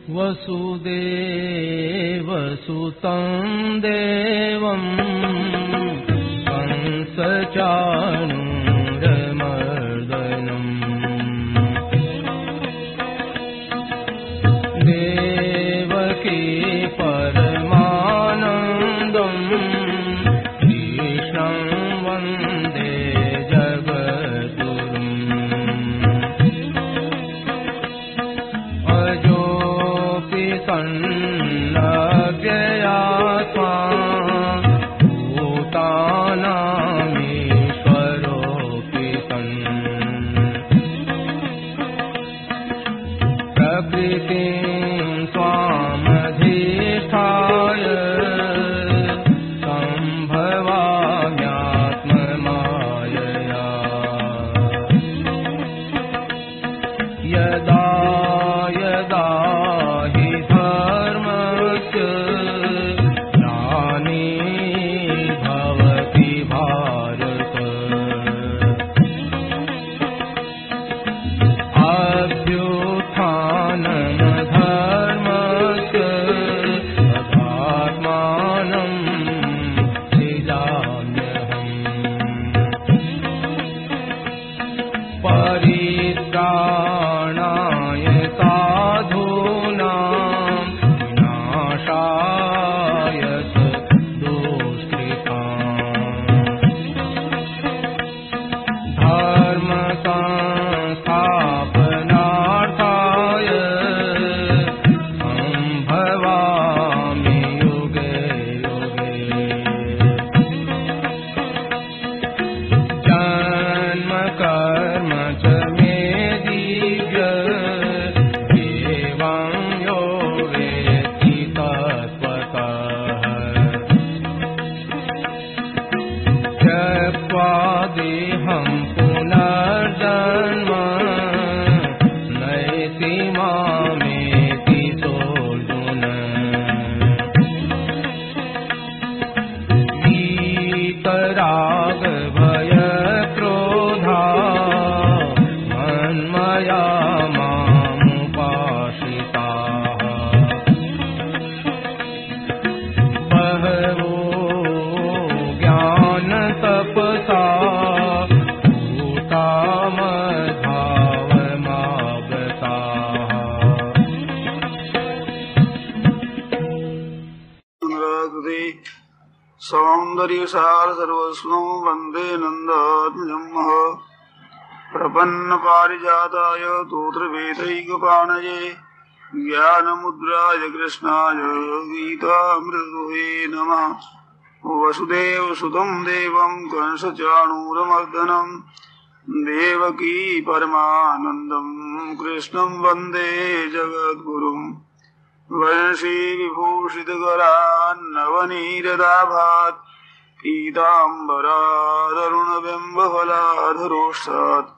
वसुदेवसुतं देवं कंसचाणूरमर्दनम् देवकी परमानन्दं कृष्णं वन्दे जगद्गुरुम् अजोऽपि सन्नव्ययात्मा भूतानामीश्वरोऽपि सन् प्रकृतिं स्वामधिष्ठाय सम्भवाम्यात्ममायया यदा यदा हि धर्मस्य ग्लानिर्भवति भारत अभ्युत्थानमधर्मस्य तदात्मानं सृजाम्यहम् परित्राणाय साधूनां विनाशाय च दुष्कृताम् धर्म संस्थापनार्थाय सम्भवामि युगे युगे जन्म कर्म च मे दिव्य एवं यो वेत्ति तत्त्वतः त्यक्त्वा देहं पुनर्जन्म नैति मामेति सोऽर्जुन वीतरागभयक्रोधा मन्मया मामुपाश्रिताः बहवो ज्ञानतपसा भूता मद्भावमागताः सौन्दर्यसार सर्वस्वं वन्दे नन्दात्मजं प्रपन्न पारिजाताय तोत्रवेदैकपाणये ज्ञानमुद्राय कृष्णाय गीतामृतदुहे नमः। वसुदेवसुतं देवं कंसचाणूरमर्दनं देवकी परमानन्दं कृष्णं वन्दे जगद्गुरुम् वंशी विभूषितकरान्नवनीरदाभात् पीताम्बरादरुणबिम्बफलाधरोष्ठात्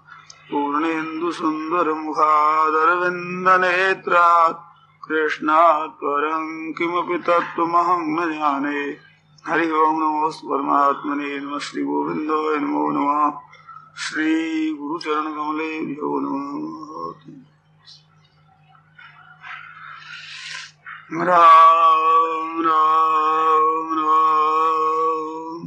पूर्णेन्दुसुन्दरमुखादरविन्दनेत्रात् कृष्णात् परं किमपि तत्त्वमहं न जाने। हरि ओं नमो परमात्मने नमः श्रीगोविन्दाय नमो नमः श्रीगुरुचरणकमलेभ्यो नमः। राम राम राम।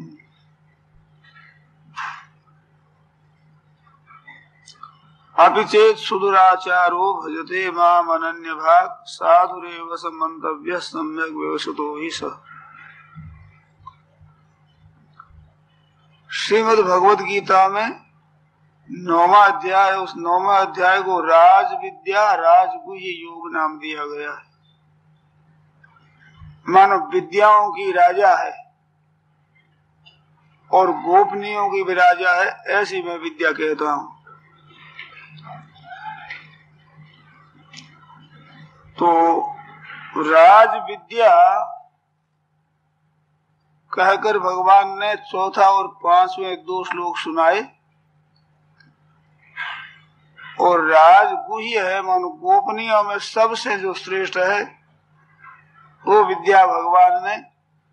अपि चेत् सुदुराचारो भजते माम् अनन्यभाक् साधुरेव समन्तव्यः सम्यक् व्यवसितो हि सः। श्रीमद् भगवद गीता में 9वां अध्याय, उस 9वां अध्याय को राज विद्या राजगुह्य योग नाम दिया गया है। मानो विद्याओं की राजा है और गोपनीयों की भी राजा है, ऐसी मैं विद्या कहता हूं। तो राज विद्या कहकर भगवान ने चौथा और 5वें 2 श्लोक सुनाए। और राजगुह्य है, मानो गोपनीयों में सबसे जो श्रेष्ठ है वो विद्या भगवान ने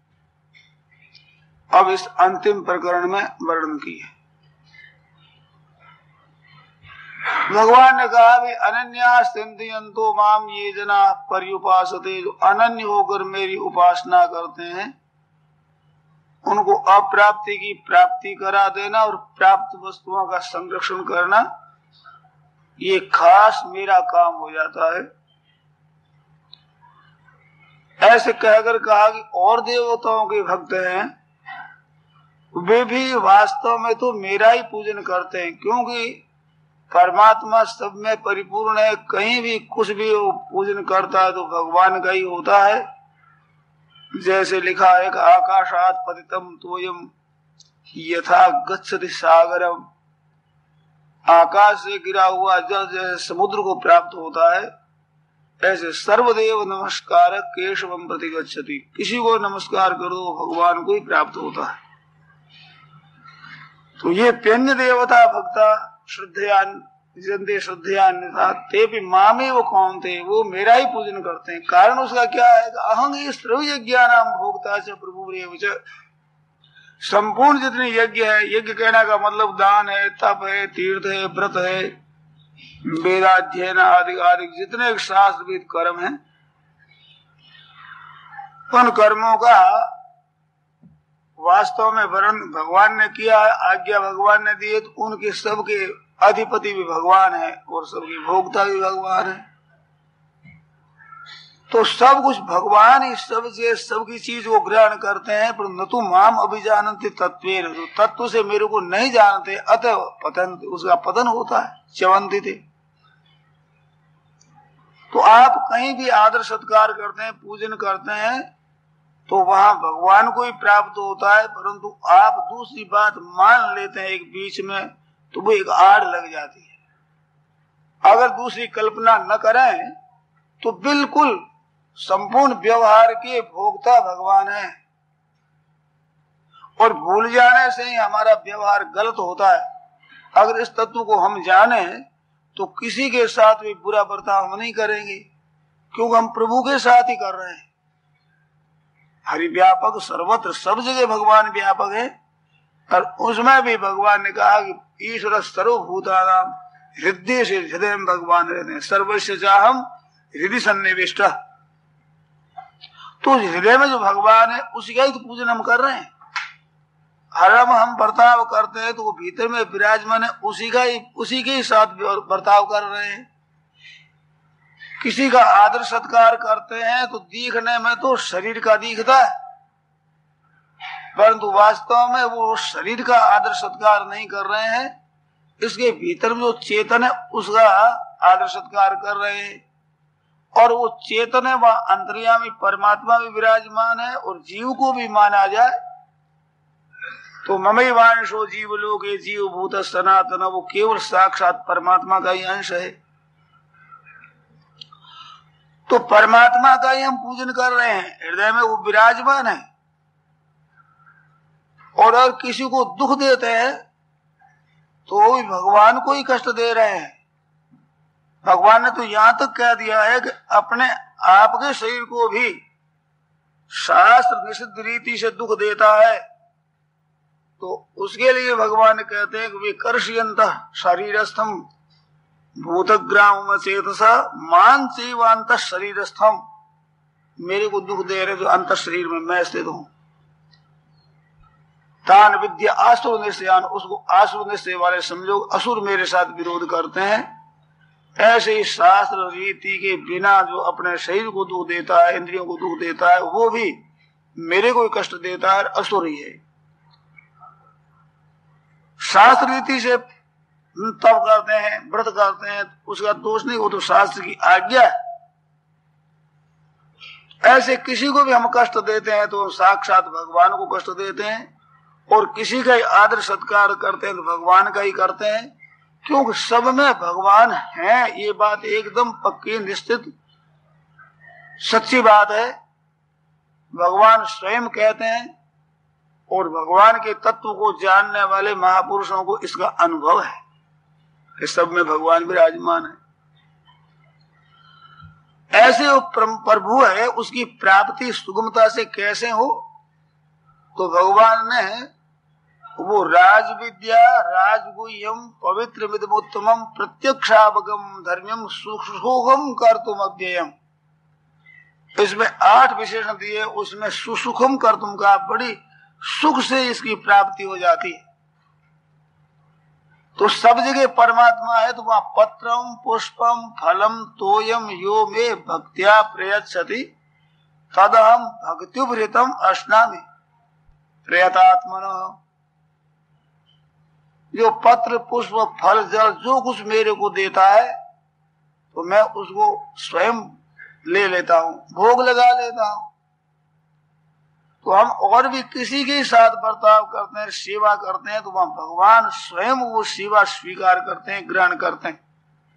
अब इस अंतिम प्रकरण में वर्णन की है। भगवान ने कहा भी अनन्या चिंतयन्तो माम ये जना पर्युपासते, जो अनन्य होकर मेरी उपासना करते हैं उनको अप्राप्ति की प्राप्ति करा देना और प्राप्त वस्तुओं का संरक्षण करना, ये खास मेरा काम हो जाता है। ऐसे कहकर कहा कि और देवताओं के भक्त हैं वे भी वास्तव में तो मेरा ही पूजन करते हैं, क्योंकि परमात्मा सब में परिपूर्ण है। कहीं भी कुछ भी वो पूजन करता है तो भगवान का ही होता है। जैसे लिखा है कि आकाशात पतितम तोयम यथा गच्छति सागरम, आकाश से गिरा हुआ जल जैसे समुद्र को प्राप्त होता है, ऐसे सर्वदेव नमस्कार केशवम प्रति गच्छति, किसी को नमस्कार करो भगवान को ही प्राप्त होता है। तो ये प्यन्य देवता भक्ता श्रद्धयान श्रद्धयान्यथा ते भी मामे वो कौन थे, वो मेरा ही पूजन करते हैं। कारण उसका क्या है, अहंग यज्ञानाम भोक्ता च प्रभुरेव च। संपूर्ण जितने यज्ञ है, यज्ञ कहने का मतलब दान है, तप है, तीर्थ है, व्रत है, वेदाध्ययन आदि आदि जितने शास्त्रविद कर्म हैं, उन कर्मों का वास्तव में वर्णन भगवान ने किया है, आज्ञा भगवान ने दी है, तो उनके सबके अधिपति भी भगवान है और सबकी भोक्ता भी भगवान है। तो सब कुछ भगवान ही सबकी चीज को ग्रहण करते हैं, पर न तो माम अभिजानन्ति तत्वेन, जो तत्व से मेरे को नहीं जानते अतः पतन, उसका पतन होता है, च्यवन्ति थे। तो आप कहीं भी आदर सत्कार करते हैं, पूजन करते हैं, तो वहां भगवान को ही प्राप्त होता है, परंतु आप दूसरी बात मान लेते हैं एक बीच में, तो वो एक आड़ लग जाती है। अगर दूसरी कल्पना न करें तो बिल्कुल संपूर्ण व्यवहार के भोक्ता भगवान है, और भूल जाने से ही हमारा व्यवहार गलत होता है। अगर इस तत्व को हम जाने तो किसी के साथ भी बुरा बर्ताव हम नहीं करेंगे, क्योंकि हम प्रभु के साथ ही कर रहे हैं। हरि व्यापक सर्वत्र, सब जगह भगवान व्यापक है, और उसमें भी भगवान ने कहा कि ईश्वर सर्वभूतानां हृदय से हृदय में भगवान रहते हैं, सर्वस्य चाहम हृदय सन्निविष्ट। तो हृदय में जो भगवान है उसी का ही तो पूजन हम कर रहे हैं। हरम हम बर्ताव करते हैं तो वो भीतर में विराजमान है, उसी के ही साथ बर्ताव कर रहे हैं। किसी का आदर सत्कार करते हैं तो दिखने में तो शरीर का दिखता है, परंतु वास्तव में वो शरीर का आदर सत्कार नहीं कर रहे हैं, इसके भीतर में जो चेतन है उसका आदर सत्कार कर रहे हैं। और वो चेतन है, वह अंतर्यामी परमात्मा भी विराजमान है, और जीव को भी माना जाए तो ममई वांशो जीव लोके जीव भूत सनातन, वो केवल साक्षात परमात्मा का ही अंश है। तो परमात्मा का ही हम पूजन कर रहे हैं, हृदय में वो विराजमान है। और अगर किसी को दुख देते हैं तो वो भी भगवान को ही कष्ट दे रहे हैं। भगवान ने तो यहां तक कह दिया है कि अपने आपके शरीर को भी शास्त्र निषिद्ध रीति से दुख देता है, तो उसके लिए भगवान कहते हैं कि वे कर्षयंत शरीरस्थम भूतग्राम चेतसा मान चैवांत शरीरस्थम, मेरे को दुख दे रहे जो अंत शरीर में मैं स्थित हूं। तान विद्या आसुर निश्चयान, उसको आसुर निश्चय वाले समझो, असुर मेरे साथ विरोध करते हैं। ऐसे ही शास्त्र रीति के बिना जो अपने शरीर को दुख देता है, इंद्रियों को दुख देता है, वो भी मेरे को कष्ट देता है, असुर ही है। शास्त्र रीति से तप करते हैं, व्रत करते हैं, उसका दोष नहीं, वो तो शास्त्र की आज्ञा है। ऐसे किसी को भी हम कष्ट देते हैं तो साक्षात भगवान को कष्ट देते हैं, और किसी का आदर सत्कार करते हैं तो भगवान का ही करते हैं, क्योंकि सब में भगवान है। ये बात एकदम पक्की निश्चित सच्ची बात है। भगवान स्वयं कहते हैं, और भगवान के तत्व को जानने वाले महापुरुषों को इसका अनुभव है, इस सब में भगवान विराजमान है। ऐसे वो प्रभु है, उसकी प्राप्ति सुगमता से कैसे हो, तो भगवान ने वो राज विद्या राजगुह्यम पवित्र विदमुत्तमम प्रत्यक्षावगम धर्म्यम सुसुखम कर्तुम अव्ययम। इसमें 8 विशेषण दिए, उसमें सुसुखम कर्तुम का बड़ी सुख से इसकी प्राप्ति हो जाती है। तो सब जगह परमात्मा है, तो वहां पत्रम पुष्पम फलम तोयम यो मे भक्त्या प्रयच्छति तदहम भक्त्युपहृतम अश्नामि प्रयतात्मनः। जो पत्र पुष्प फल जल जो कुछ मेरे को देता है तो मैं उसको स्वयं ले लेता हूँ, भोग लगा लेता हूँ। तो हम और भी किसी के साथ बर्ताव करते हैं, सेवा करते हैं, तो वहां भगवान स्वयं वो सेवा स्वीकार करते हैं, ग्रहण करते हैं।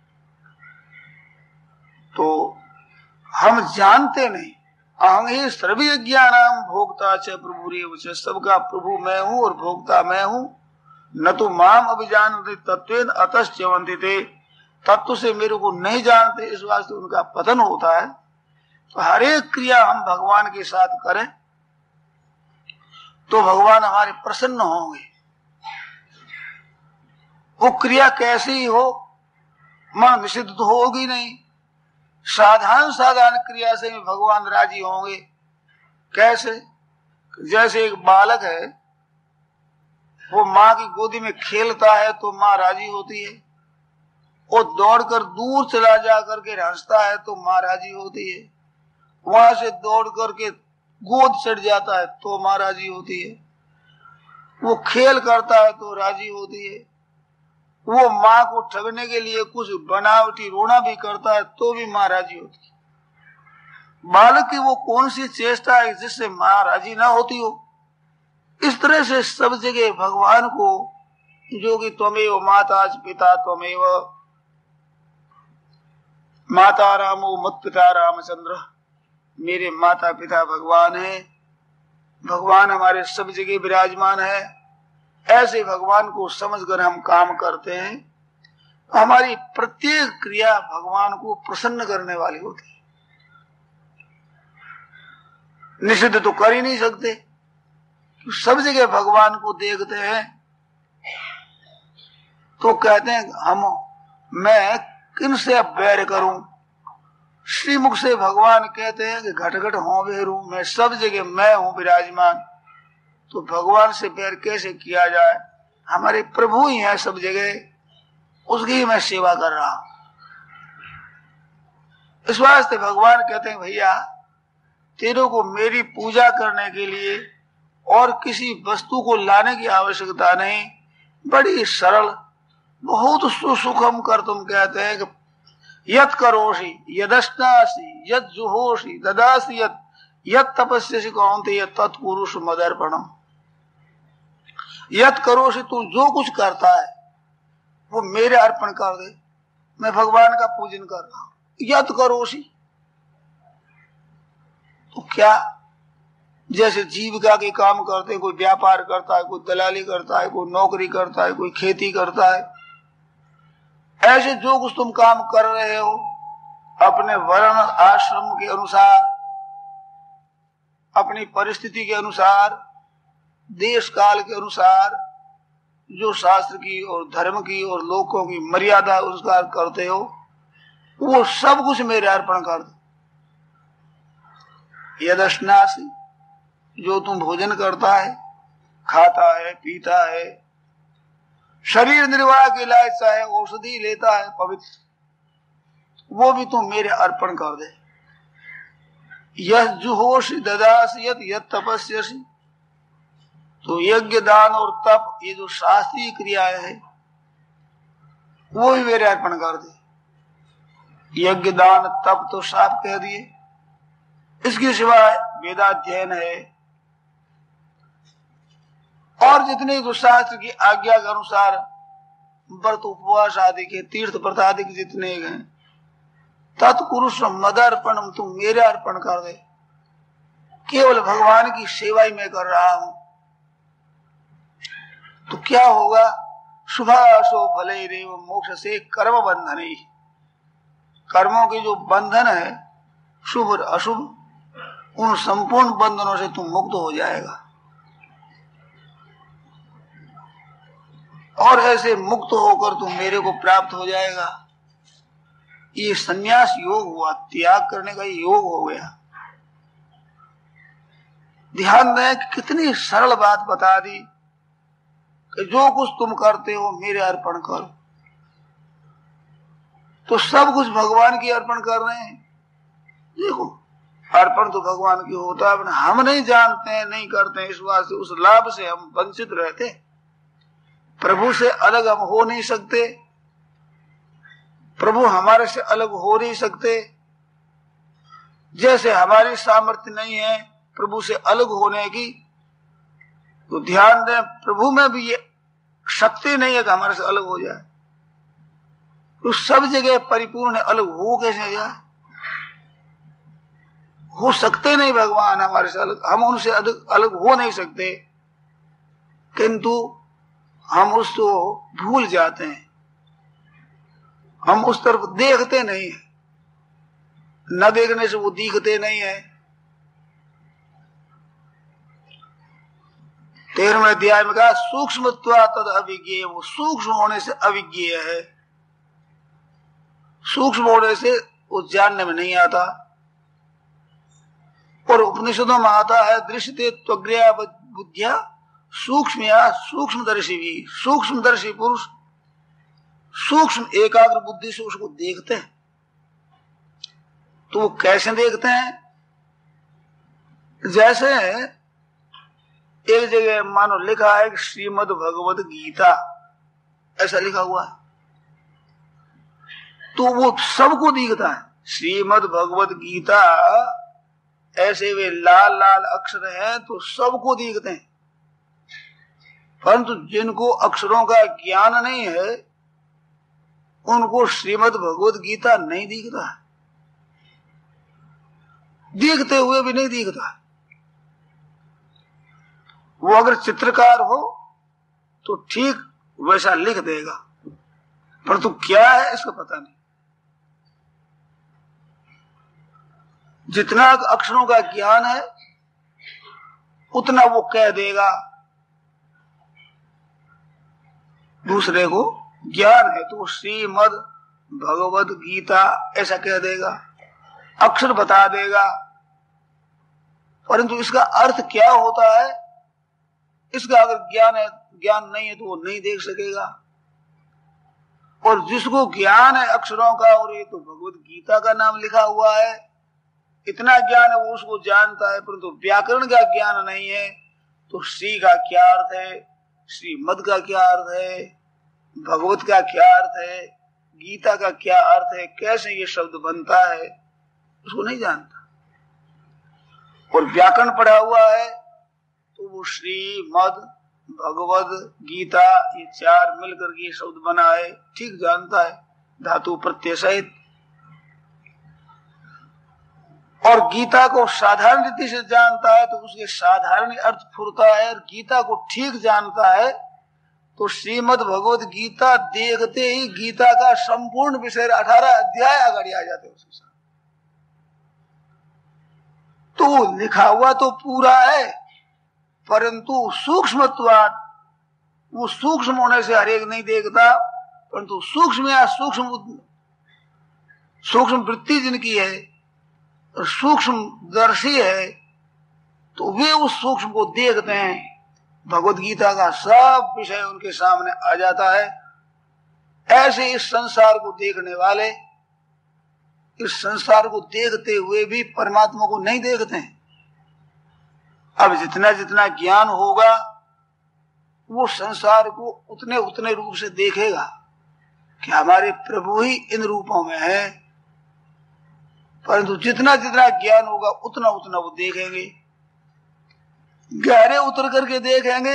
तो हम जानते नहीं, अहं ही सर्वज्ञानां भोक्ता च प्रभुरेव च, सबका प्रभु मैं हूँ और भोक्ता मैं हूँ। न तो माम अभिजानते तत्वेन अतश्चवन्ति ते, तत्व से मेरे को नहीं जानते, इस वास्ते उनका पतन होता है। तो हर एक क्रिया हम भगवान के साथ करें तो भगवान हमारे प्रसन्न होंगे। वो क्रिया कैसी हो, मन निषिद्ध तो होगी नहीं। साधारण क्रिया से भी भगवान राजी होंगे। कैसे? जैसे एक बालक है, वो माँ की गोदी में खेलता है तो माँ राजी होती है। वो दौड़कर दूर चला जा करके हंसता है तो माँ राजी होती है। वहां से दौड़ करके गोद चढ़ जाता है तो माँ राजी होती है। वो खेल करता है तो राजी होती है। वो माँ को ठगने के लिए कुछ बनावटी रोना भी करता है तो भी माँ राजी होती है। बालक की वो कौन सी चेष्टा है जिससे माँ राजी ना होती हो? इस तरह से सब जगह भगवान को, जो कि त्वमेव माता पिता त्वमेव, माता रामो मत पिता रामचंद्र, मेरे माता पिता भगवान है, भगवान हमारे सब जगह विराजमान है। ऐसे भगवान को समझकर हम काम करते हैं, हमारी प्रत्येक क्रिया भगवान को प्रसन्न करने वाली होती है। निषिद्ध तो कर ही नहीं सकते, सब जगह भगवान को देखते हैं तो कहते हैं मैं किन से बैर करूं। श्रीमुख से भगवान कहते हैं कि घट घट हों वेरू, मैं सब जगह मैं हूं विराजमान। तो भगवान से बैर कैसे किया जाए? हमारे प्रभु ही है सब जगह, उसकी ही मैं सेवा कर रहा हूं। इस वास्ते भगवान कहते हैं भैया तेरे को मेरी पूजा करने के लिए और किसी वस्तु को लाने की आवश्यकता नहीं, बड़ी सरल बहुत सुसुखम कर तुम कहते हैं कि यत करोषि यदश्नासि यत जुहोषि ददासि यत तपस्यसि कौन्तेय यत तत्कुरुष मदर्पणम। यत करोषि, तू जो कुछ करता है वो मेरे अर्पण कर दे, मैं भगवान का पूजन कर रहा हूं। यत करोषि तो क्या, जैसे जीविका के काम करते हैं, कोई व्यापार करता है, कोई दलाली करता है, कोई नौकरी करता है, कोई खेती करता है, ऐसे जो कुछ तुम काम कर रहे हो अपने वर्ण आश्रम के अनुसार, अपनी परिस्थिति के अनुसार, देश काल के अनुसार, जो शास्त्र की और धर्म की और लोगों की मर्यादा अनुसार करते हो, वो सब कुछ मेरे अर्पण कर दो। यदश्नासि, जो तुम भोजन करता है, खाता है, पीता है, शरीर निर्वाह के लिए चाहे औषधि लेता है पवित्र, वो भी तुम मेरे अर्पण कर दे। यह जुहोषि ददासि यत तपस्यसि, तो यज्ञ दान और तप, ये जो शास्त्रीय क्रियाएं है वो भी मेरे अर्पण कर दे। यज्ञ दान तप तो साफ कह दिए, इसके सिवाय वेदाध्ययन है और जितने जो शास्त्र की आज्ञा के अनुसार व्रत उपवास आदि के तीर्थ व्रत आदि के जितने हैं, तत्पुरुष मदर्पण तुम मेरे अर्पण कर दे। केवल भगवान की सेवा ही मैं कर रहा हूं। तो क्या होगा? शुभाशो फले रेव मोक्ष से कर्म बंधन ही, कर्मों के जो बंधन है शुभ और अशुभ, उन संपूर्ण बंधनों से तुम मुक्त हो जाएगा। और ऐसे मुक्त होकर तू मेरे को प्राप्त हो जाएगा। ये संन्यास योग हुआ, त्याग करने का योग हो गया। ध्यान दें कि कितनी सरल बात बता दी कि जो कुछ तुम करते हो मेरे अर्पण करो। तो सब कुछ भगवान की अर्पण कर रहे हैं। देखो, अर्पण तो भगवान की होता है, हम नहीं जानते हैं, नहीं करते हैं, इस बात से, उस लाभ से हम वंचित रहते। प्रभु से अलग हम हो नहीं सकते, प्रभु हमारे से अलग हो नहीं सकते। जैसे हमारी सामर्थ्य नहीं है प्रभु से अलग होने की, तो ध्यान दें प्रभु में भी ये शक्ति नहीं है कि हमारे से अलग हो जाए। तो सब जगह परिपूर्ण है, अलग हो कैसे जाए? हो सकते नहीं भगवान हमारे से अलग, हम उनसे अलग हो नहीं सकते, किंतु हम उसको भूल जाते हैं, हम उस तरफ देखते नहीं है, न देखने से वो दिखते नहीं है। 13वें अध्याय में कहा सूक्ष्मत्वा तद अविज्ञेय, वो सूक्ष्म होने से अविज्ञेय है, सूक्ष्म होने से वो जानने में नहीं आता। और उपनिषदों में आता है दृश्यते त्वग्र्या बुद्धिया सूक्ष्म या सूक्ष्मदर्शी भी, सूक्ष्मदर्शी पुरुष सूक्ष्म एकाग्र बुद्धि से उसको देखते हैं। तो वो कैसे देखते हैं? जैसे एक जगह मानो लिखा है श्रीमद् भगवत गीता, ऐसा लिखा हुआ है, तो वो सबको दिखता है। श्रीमद् भगवत गीता ऐसे वे लाल लाल अक्षर हैं तो सबको दिखते हैं, परंतु जिनको अक्षरों का ज्ञान नहीं है उनको श्रीमद् भगवत गीता नहीं दिखता है, दिखते हुए भी नहीं दिखता। वो अगर चित्रकार हो तो ठीक वैसा लिख देगा, परंतु क्या है इसका पता नहीं। जितना अक्षरों का ज्ञान है उतना वो कह देगा, दूसरे को ज्ञान है तो श्रीमद् भगवत गीता ऐसा कह देगा, अक्षर बता देगा, परंतु इसका अर्थ क्या होता है, इसका अगर ज्ञान नहीं है तो वो नहीं देख सकेगा। और जिसको ज्ञान है अक्षरों का, और ये तो भगवत गीता का नाम लिखा हुआ है, इतना ज्ञान है वो उसको जानता है, परंतु व्याकरण का ज्ञान नहीं है, तो श्री का क्या अर्थ है, श्रीमद का क्या अर्थ है, भगवत का क्या अर्थ है, गीता का क्या अर्थ है, कैसे ये शब्द बनता है, उसको नहीं जानता। और व्याकरण पढ़ा हुआ है तो वो श्रीमद भगवत गीता ये चार मिलकर के शब्द बना है, ठीक जानता है, धातु प्रत्यय सहित। और गीता को साधारण रीति से जानता है तो उसके साधारण अर्थ फुरता है, और गीता को ठीक जानता है तो श्रीमद् भगवत गीता देखते ही गीता का संपूर्ण विषय 18 अध्याय आगे आ जाते हैं उसके साथ। तो लिखा हुआ तो पूरा है, परंतु सूक्ष्मत्वात्, वो सूक्ष्म होने से हरेक नहीं देखता, परंतु सूक्ष्म या सूक्ष्म वृत्ति जिनकी है और सूक्ष्म दर्शी है तो वे उस सूक्ष्म को देखते हैं। भगवत गीता का सब विषय उनके सामने आ जाता है। ऐसे इस संसार को देखने वाले इस संसार को देखते हुए भी परमात्मा को नहीं देखते हैं। अब जितना जितना ज्ञान होगा वो संसार को उतने उतने रूप से देखेगा कि हमारे प्रभु ही इन रूपों में है, परंतु जितना जितना ज्ञान होगा उतना उतना वो देखेंगे, गहरे उतर करके देखेंगे।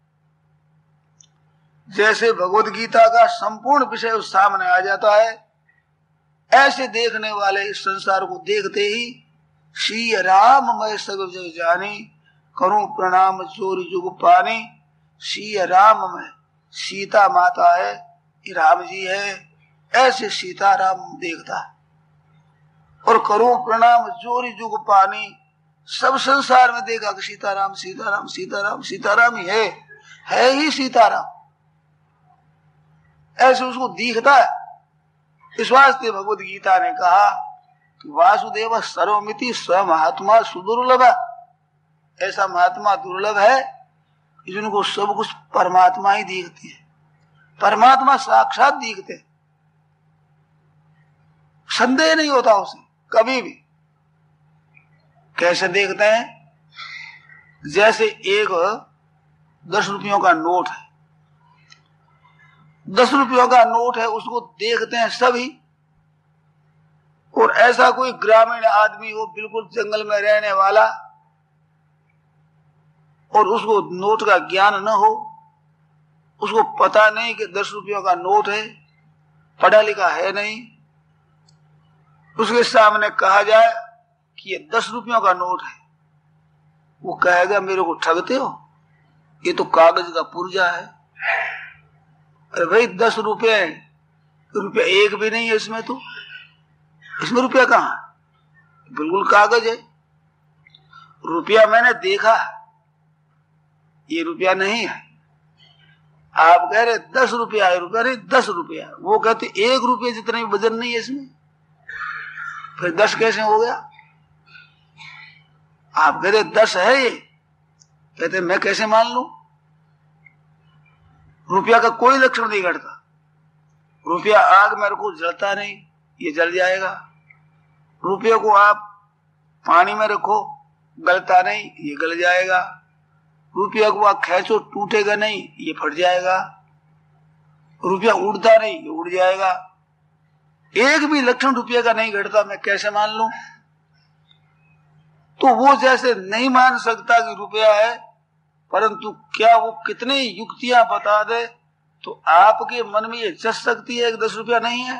जैसे भगवत गीता का संपूर्ण विषय उस सामने आ जाता है, ऐसे देखने वाले इस संसार को देखते ही श्री राम मैं सब जग जानी, करूं प्रणाम चोरी जुग पानी। श्री राम में सीता माता है, राम जी है, ऐसे सीता राम देखता है। और करूं प्रणाम चोरी जुग पानी, सब संसार में देखा कि सीताराम सीताराम सीताराम सीताराम ही है ही सीताराम। ऐसे उसको दिखता है। इस वास्ते भगवत गीता ने कहा कि वासुदेव सर्वमिति स्व महात्मा सुदुर्लभ। ऐसा महात्मा दुर्लभ है जिनको सब कुछ परमात्मा ही दिखते हैं, परमात्मा साक्षात दिखते हैं, संदेह नहीं होता उसे कभी भी। कैसे देखते हैं? जैसे एक 10 रुपयों का नोट है, 10 रुपयों का नोट है, उसको देखते हैं सभी। और ऐसा कोई ग्रामीण आदमी हो, बिल्कुल जंगल में रहने वाला, और उसको नोट का ज्ञान न हो, उसको पता नहीं कि 10 रुपयों का नोट है, पढ़ा लिखा है नहीं, उसके सामने कहा जाए कि ये 10 रुपयों का नोट है, वो कहेगा मेरे को ठगते हो, ये तो कागज का पुर्जा है। अरे भाई 10 रुपये, रुपया एक भी नहीं है इसमें, तो इसमें रुपया कहाँ? बिल्कुल कागज है। रुपया मैंने देखा, ये रुपया नहीं है। आप कह रहे 10 रुपया है, रुपया नहीं 10 रुपया। वो कहते 1 रुपये जितना भी वजन नहीं है इसमें, फिर 10 कैसे हो गया? आप कहते 10 है ये, कहते मैं कैसे मान लूं? रुपया का कोई लक्षण नहीं घटता। रुपया आग में रखो जलता नहीं, ये जल जाएगा। रुपये को आप पानी में रखो गलता नहीं, ये गल जाएगा। रुपया को आप खींचो टूटेगा नहीं, ये फट जाएगा। रुपया उड़ता नहीं, ये उड़ जाएगा। एक भी लक्षण रुपये का नहीं घटता, मैं कैसे मान लूं? तो वो जैसे नहीं मान सकता कि रुपया है, परंतु क्या वो कितनी युक्तियां बता दे तो आपके मन में ये जच सकती है कि 10 रुपया नहीं है?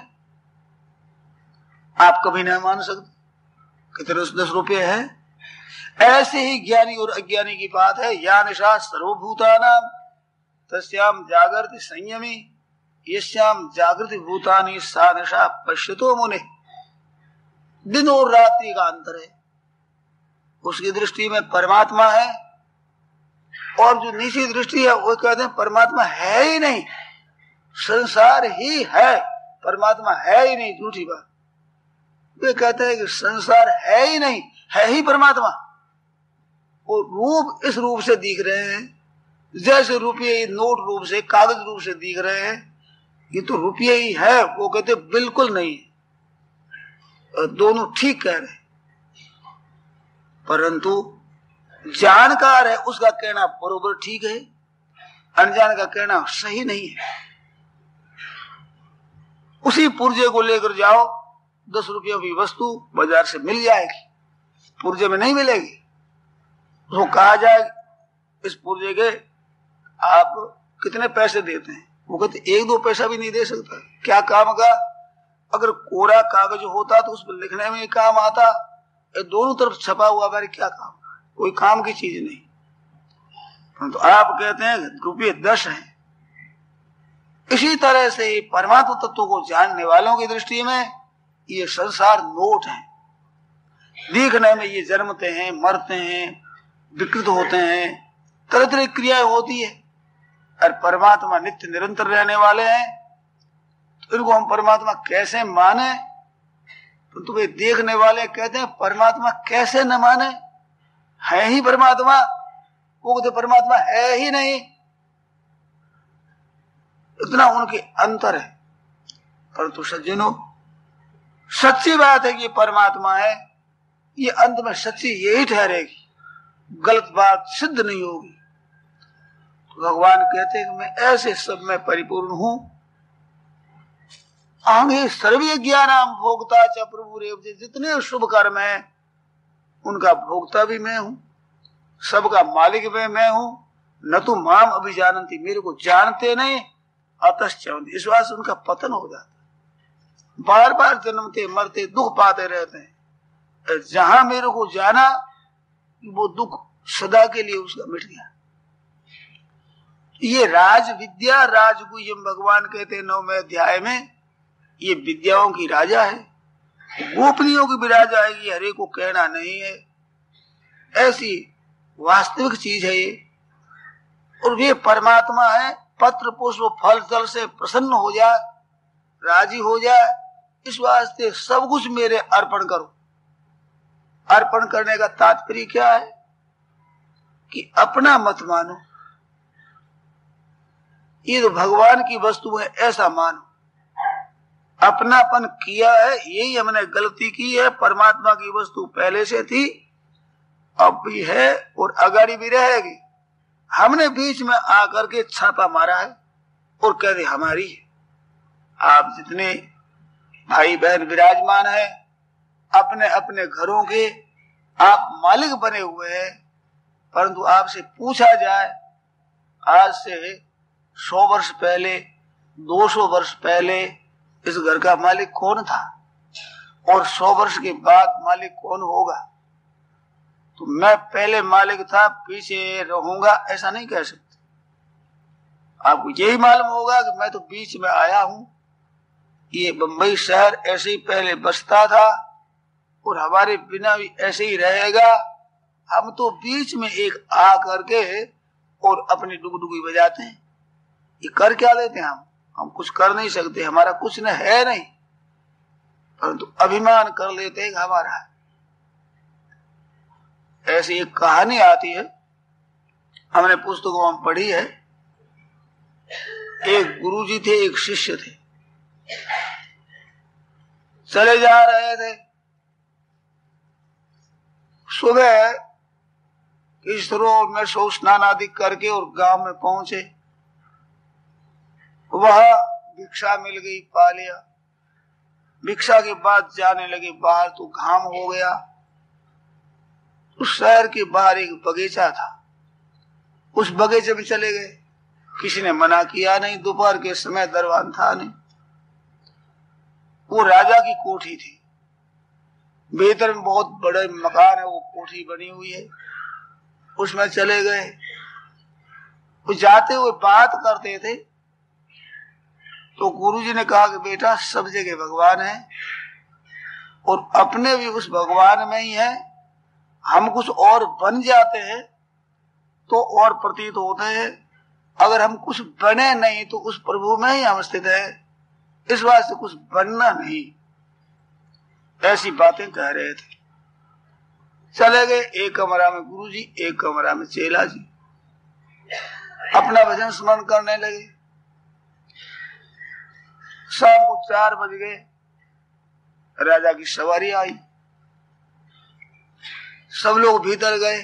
आप कभी नहीं मान सकते कितने 10 रुपये है। ऐसे ही ज्ञानी और अज्ञानी की बात है। या निशा सर्वभूतानाम तस्याम जागृति संयमी यस्याम जागृति भूतानि सा निशा पश्यतो मुने। दिन और रात्रि का अंतर है। उसकी दृष्टि में परमात्मा है, और जो नीची दृष्टि है वो कहते हैं परमात्मा है ही नहीं, संसार ही है, परमात्मा है ही नहीं। झूठी बात। वे कहते हैं कि संसार है ही नहीं, है ही परमात्मा। और रूप इस रूप से दिख रहे हैं, जैसे रुपये नोट रूप से, कागज रूप से दिख रहे हैं, ये तो रुपये ही है। वो कहते बिल्कुल नहीं, दोनों ठीक कह रहे हैं। परंतु जानकार है उसका कहना बरोबर ठीक है, अनजान का कहना सही नहीं है। उसी पुर्जे को लेकर जाओ, 10 रुपयों की वस्तु बाजार से मिल जाएगी, पुर्जे में नहीं मिलेगी। उसको कहा जाए इस पुर्जे के आप कितने पैसे देते हैं? वो कहते 1-2 पैसा भी नहीं दे सकता। क्या काम का? अगर कोरा कागज होता तो उस पर लिखने में काम आता, दोनों तरफ छपा हुआ मेरे क्या काम? कोई काम की चीज नहीं। तो आप कहते हैं रुपये 10 हैं। इसी तरह से परमात्मा तत्व को जानने वालों की दृष्टि में ये संसार नोट है। दिखने में ये जन्मते हैं, मरते हैं, विकृत होते हैं, तरह तरह की क्रियाएं होती है, और परमात्मा नित्य निरंतर रहने वाले हैं। तो इनको हम परमात्मा कैसे माने? तो तुम्हें देखने वाले कहते हैं परमात्मा कैसे न माने, है ही परमात्मा। वो कहते परमात्मा है ही नहीं। इतना उनके अंतर है। परंतु सज्जनों, सच्ची बात है कि ये परमात्मा है, ये अंत में सच्ची यही ठहरेगी, गलत बात सिद्ध नहीं होगी। तो भगवान कहते हैं कि मैं ऐसे सब में परिपूर्ण हूं। आगे सर्वे ज्ञानाम भोक्ता च प्रभु रेव। जितने शुभ कर्म है उनका भोक्ता भी मैं हूं, सबका मालिक भी मैं हूं। न तो माम अभिजानंती, मेरे को जानते नहीं, अतश्चवंती, इस बात से उनका पतन हो जाता है। बार बार जन्मते मरते दुख पाते रहते हैं। जहां मेरे को जाना वो दुख सदा के लिए उसका मिट गया। ये राज विद्या राजगुह्यम भगवान कहते हैं 9वें अध्याय में, ये विद्याओं की राजा है, गोपनीयों की भी राजा है। ये हरे को कहना नहीं है, ऐसी वास्तविक चीज है ये। और वे परमात्मा है पत्र पुष्प फल जल से प्रसन्न हो जाए, राजी हो जाए। इस वास्ते सब कुछ मेरे अर्पण करो। अर्पण करने का तात्पर्य क्या है कि अपना मत मानो, ये तो भगवान की वस्तु है ऐसा मानो। अपनापन किया है, यही हमने गलती की है। परमात्मा की वस्तु पहले से थी, अब भी है और आगाड़ी भी रहेगी। हमने बीच में आकर के छापा मारा है और कहते हमारी है। आप जितने भाई बहन विराजमान है अपने अपने घरों के, आप मालिक बने हुए हैं, परंतु आपसे पूछा जाए आज से 100 वर्ष पहले, 200 वर्ष पहले इस घर का मालिक कौन था और 100 वर्ष के बाद मालिक कौन होगा, तो मैं पहले मालिक था पीछे रहूंगा ऐसा नहीं कह सकते। आपको यही मालूम होगा कि मैं तो बीच में आया हूं, ये बंबई शहर ऐसे ही पहले बसता था और हमारे बिना भी ऐसे ही रहेगा। हम तो बीच में एक आ करके और अपनी डुगडुगी बजाते हैं। ये कर क्या लेते हैं हम कुछ कर नहीं सकते, हमारा कुछ न है नहीं, परंतु अभिमान कर लेते हैं हमारा। ऐसी एक कहानी आती है, हमने पुस्तकों में पढ़ी है। एक गुरुजी थे, एक शिष्य थे, चले जा रहे थे। सुबह इस सरोवर में सो स्नान आदि करके और गांव में पहुंचे। वह भिक्षा मिल गई, पा लिया। भिक्षा के बाद जाने लगे बाहर, तो घाम हो गया। उस शहर के बाहर एक बगीचा था, उस बगीचे में चले गए। किसी ने मना किया नहीं, दोपहर के समय दरबान था नहीं। वो राजा की कोठी थी, भीतर में बहुत बड़े मकान है, वो कोठी बनी हुई है, उसमें चले गए। वो जाते हुए बात करते थे तो गुरुजी ने कहा कि बेटा सब जगह भगवान है और अपने भी उस भगवान में ही है। हम कुछ और बन जाते हैं तो और प्रतीत होते हैं, अगर हम कुछ बने नहीं तो उस प्रभु में ही हम स्थित है। इस वास्ते कुछ बनना नहीं, ऐसी बातें कह रहे थे। चले गए। एक कमरा में गुरुजी, एक कमरा में चेला जी, अपना भजन स्मरण करने लगे। शाम को 4 बज गए, राजा की सवारी आई, सब लोग भीतर गए।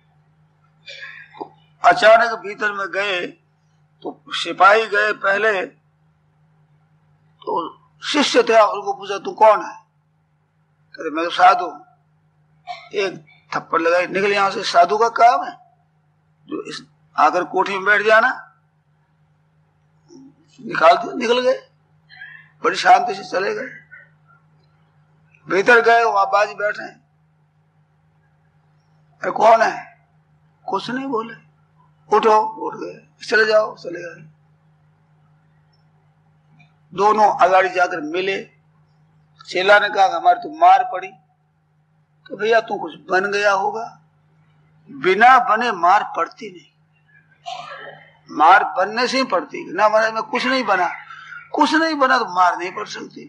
अचानक भीतर में गए तो सिपाही गए पहले, तो शिष्य थे, उनको पूछा तू कौन है? कहते मैं तो साधु हूं। एक थप्पड़ लगाई, निकल यहां से, साधु का काम है जो इस आकर कोठी में बैठ जाना। निकाल दिया, निकल गए, बड़ी शांति से चले गए। भीतर गए, वहां बाजी बैठे हैं। कौन है? कुछ नहीं बोले। उठो, उठ गए। चले जाओ, चले गए। दोनों अगाड़ी जाकर मिले। चेला ने कहा हमारी तो मार पड़ी। तो भैया तू कुछ बन गया होगा, बिना बने मार पड़ती नहीं, मार बनने से ही पड़ती। ना महाराज मैं कुछ नहीं बना, कुछ नहीं बना तो मार नहीं पड़ सकती।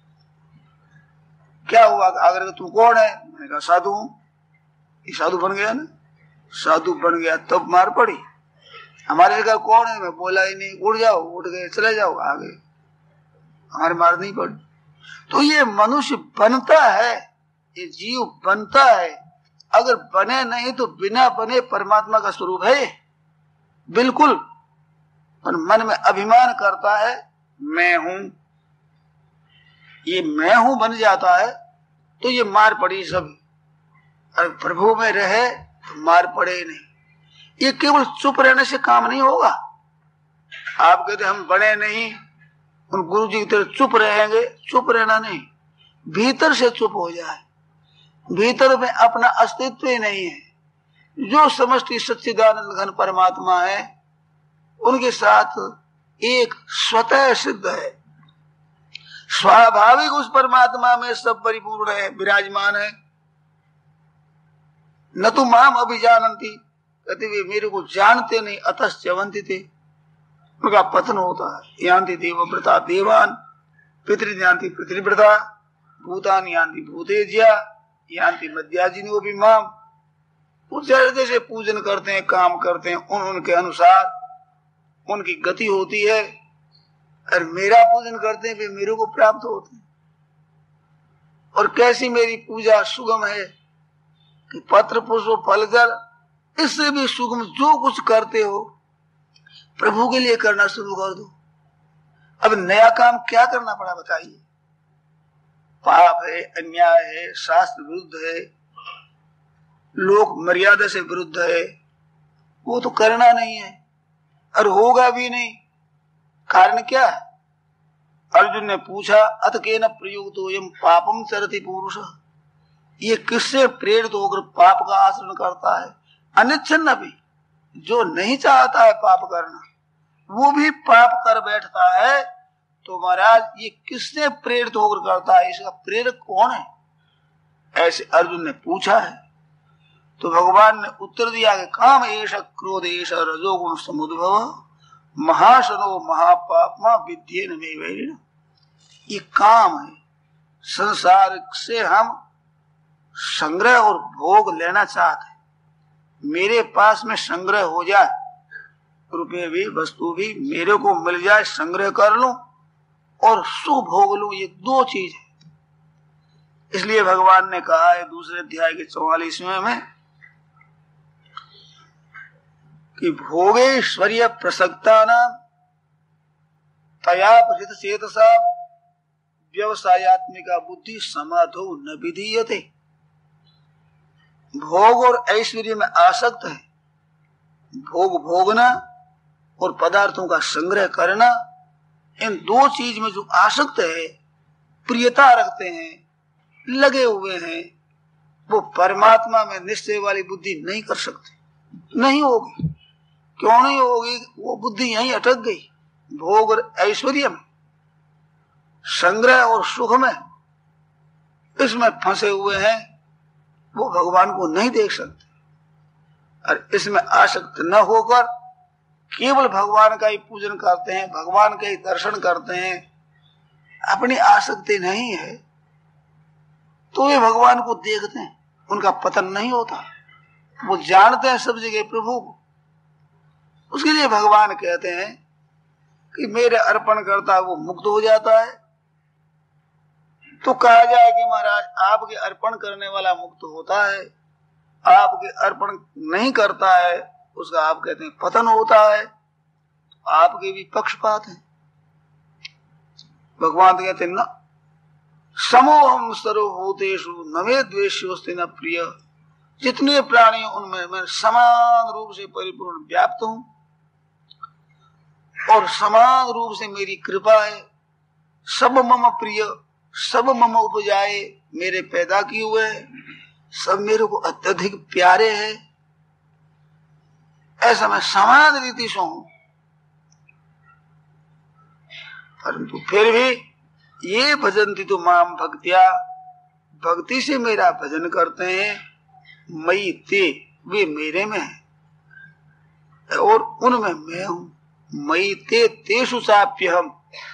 क्या हुआ? अगर तू कौन है? मैंने कहा साधु हूं। ये साधु बन गया ना, साधु बन गया तब मार पड़ी। हमारे जगह कौन है? मैं बोला ही नहीं। उठ जाओ, उठ गए, चले जाओ, आ गए, हमारे मार नहीं पड़ी। तो ये मनुष्य बनता है, ये जीव बनता है, अगर बने नहीं तो बिना बने परमात्मा का स्वरूप है बिल्कुल। पर मन में अभिमान करता है मैं हूं, ये मैं हूं बन जाता है तो ये मार पड़ी सब। अगर प्रभु में रहे तो मार पड़े ही नहीं। ये केवल चुप रहने से काम नहीं होगा। आप कहते हम बने नहीं, उन गुरु जी की तरह चुप रहेंगे, चुप रहना नहीं, भीतर से चुप हो जाए। भीतर में अपना अस्तित्व ही नहीं है। जो समष्टि सच्चिदानंद घन परमात्मा है उनके साथ एक स्वतः सिद्ध है, स्वाभाविक उस परमात्मा में सब परिपूर्ण है, विराजमान है। न तो माम अभिजानंती, कहते वे मेरे को जानते नहीं, अतः च्यवंती थे, उनका पतन होता है। यान्ति देवव्रता देवान, पितृयान्ति पितृव्रता, भूतान यान्ति भूतेज्या, यान्ति मध्याजिनो माम। वो जैसे जैसे पूजन करते हैं, काम करते हैं, उनके अनुसार उनकी गति होती है। और मेरा पूजन करते हैं वे मेरे को प्राप्त होते हैं। और कैसी मेरी पूजा सुगम है कि पत्र पुष्प फल जल, इससे भी सुगम जो कुछ करते हो प्रभु के लिए करना शुरू कर दो। अब नया काम क्या करना पड़ा बताइए? पाप है, अन्याय है, शास्त्र विरुद्ध है, लोक मर्यादा से विरुद्ध है, वो तो करना नहीं है और होगा भी नहीं। कारण क्या है? अर्जुन ने पूछा, अत केन प्रयुक्तोऽयं पापम चरति पुरुष, ये किससे प्रेरित होकर पाप का आचरण करता है? अनिच्छन्न भी, जो नहीं चाहता है पाप करना वो भी पाप कर बैठता है। तो महाराज ये किससे प्रेरित होकर करता है? इसका प्रेरक कौन है? ऐसे अर्जुन ने पूछा है। तो भगवान ने उत्तर दिया कि काम एष क्रोध एष रजोगुण समुद्भव महाशनो महापापमा विद्येन मे वैरिण। ये काम है, संसार से हम संग्रह और भोग लेना चाहते हैं। मेरे पास में संग्रह हो जाए, रुपये भी वस्तु भी मेरे को मिल जाए, संग्रह कर लूं और सुख भोग लूं, ये दो चीज है। इसलिए भगवान ने कहा है दूसरे अध्याय के 44वें में कि भोगेश्वर्य प्रसक्ता नाम तया प्रसिद्ध चेतसा व्यवसायत्मिका बुद्धि समाधो न विधीयते। भोग और ऐश्वर्य में आसक्त है, भोग भोगना और पदार्थों का संग्रह करना, इन दो चीज में जो आसक्त है, प्रियता रखते हैं, लगे हुए हैं, वो परमात्मा में निश्चय वाली बुद्धि नहीं कर सकते, नहीं होगी। क्यों नहीं होगी? वो बुद्धि यहीं अटक गई, भोग और ऐश्वर्य में, संग्रह और सुख में, इसमें फंसे हुए हैं, वो भगवान को नहीं देख सकते। और इसमें आसक्त न होकर केवल भगवान का ही पूजन करते हैं, भगवान का ही दर्शन करते हैं, अपनी आसक्ति नहीं है, तो वे भगवान को देखते हैं, उनका पतन नहीं होता। वो जानते हैं सब जगह प्रभु को। उसके लिए भगवान कहते हैं कि मेरे अर्पण करता है वो मुक्त हो जाता है। तो कहा जाए कि महाराज आपके अर्पण करने वाला मुक्त होता है, आपके अर्पण नहीं करता है उसका आप कहते हैं पतन होता है। तो आपके भी पक्षपात है। भगवान कहते हैं न समोहम सर्वभूतेषु न मे द्वेष्योस्ति न प्रिय। जितने प्राणी उनमें मैं समान रूप से परिपूर्ण व्याप्त हूं और समान रूप से मेरी कृपा है। सब मम प्रिय, सब मम उपजाए, मेरे पैदा किए हुए हैं, सब मेरे को अत्यधिक प्यारे हैं। ऐसा मैं समान रीति से हूं, परंतु फिर भी ये भजन्ति तो माम भक्त्या, भक्ति से मेरा भजन करते हैं। मई ते, वे मेरे में है और उनमें मैं हूं। मई ते तेषु चाप्यहम्,